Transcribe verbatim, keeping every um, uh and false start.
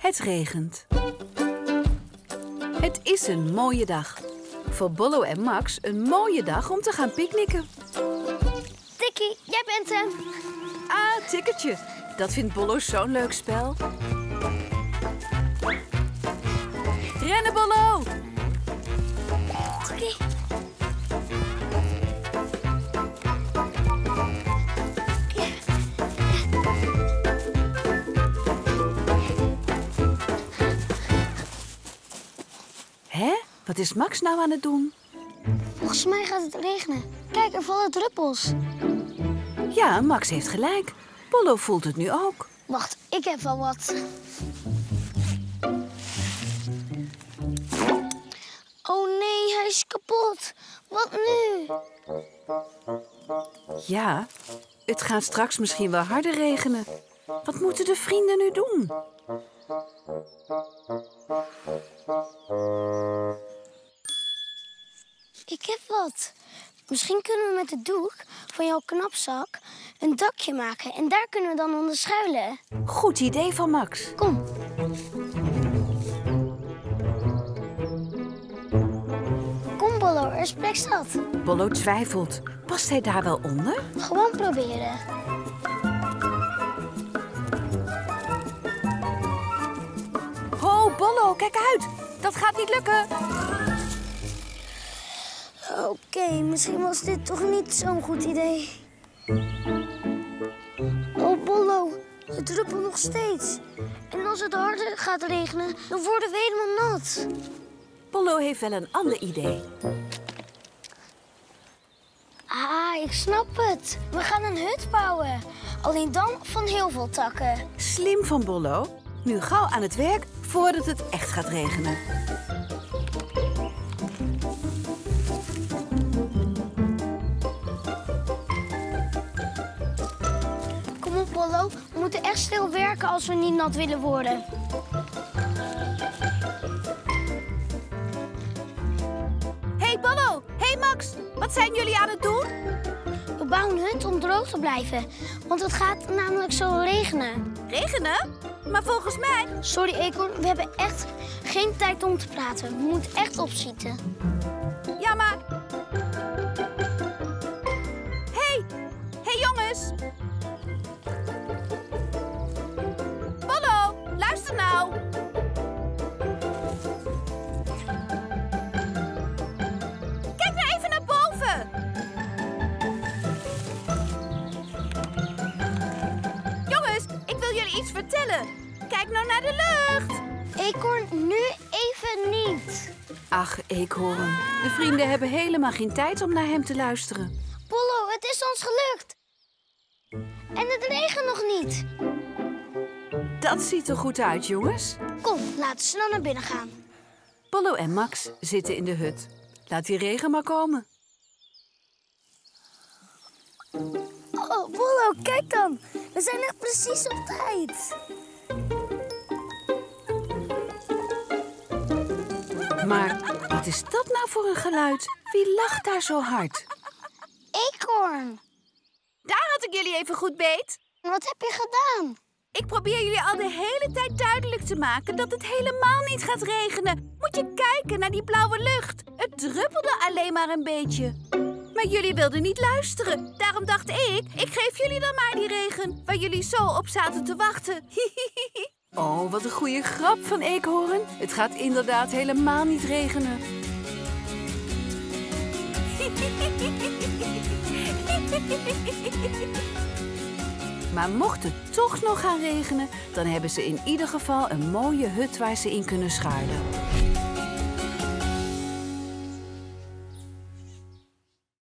Het regent. Het is een mooie dag. Voor Bollo en Max een mooie dag om te gaan picknicken. Tikkie, jij bent hem. Ah, Tikkertje. Dat vindt Bollo zo'n leuk spel. Rennen, Bollo! Tikkie. Hè? Wat is Max nou aan het doen? Volgens mij gaat het regenen. Kijk, er vallen druppels. Ja, Max heeft gelijk. Bollo voelt het nu ook. Wacht, ik heb wel wat. Oh nee, hij is kapot. Wat nu? Ja, het gaat straks misschien wel harder regenen. Wat moeten de vrienden nu doen? Ik heb wat. Misschien kunnen we met de doek van jouw knapzak een dakje maken. En daar kunnen we dan onder schuilen. Goed idee van Max. Kom. Kom, Bollo, er is plek zat. Bollo twijfelt. Past hij daar wel onder? Gewoon proberen. Ho, Bollo, kijk uit. Dat gaat niet lukken. Oké, misschien was dit toch niet zo'n goed idee. Oh, Bollo, het druppelt nog steeds. En als het harder gaat regenen, dan worden we helemaal nat. Bollo heeft wel een ander idee. Ah, ik snap het. We gaan een hut bouwen. Alleen dan van heel veel takken. Slim van Bollo. Nu gauw aan het werk voordat het echt gaat regenen. Kom op, Bollo. We moeten echt stil werken als we niet nat willen worden. Hey Bollo, hey Max. Wat zijn jullie aan het doen? We bouwen een hut om droog te blijven. Want het gaat namelijk zo regenen. Regenen? Maar volgens mij... Sorry, Eekhoorn. We hebben echt geen tijd om te praten. We moeten echt opschieten. Ja, maar... Hey! Hey jongens! Bollo, luister nou! Kijk nou even naar boven! Jongens, ik wil jullie iets vertellen. Kijk nou naar de lucht! Eekhoorn, nu even niet. Ach, Eekhoorn. De vrienden hebben helemaal geen tijd om naar hem te luisteren. Bollo, het is ons gelukt. En het regent nog niet. Dat ziet er goed uit, jongens. Kom, laten we snel naar binnen gaan. Bollo en Max zitten in de hut. Laat die regen maar komen. Oh, Bollo, kijk dan. We zijn echt precies op tijd. Maar wat is dat nou voor een geluid? Wie lacht daar zo hard? Eekhoorn, Daar had ik jullie even goed beet. wat heb je gedaan? Ik probeer jullie al de hele tijd duidelijk te maken dat het helemaal niet gaat regenen. Moet je kijken naar die blauwe lucht. Het druppelde alleen maar een beetje. Maar jullie wilden niet luisteren. Daarom dacht ik, ik geef jullie dan maar die regen waar jullie zo op zaten te wachten. Oh, wat een goede grap van Eekhoorn. Het gaat inderdaad helemaal niet regenen. Maar mocht het toch nog gaan regenen, dan hebben ze in ieder geval een mooie hut waar ze in kunnen schuilen.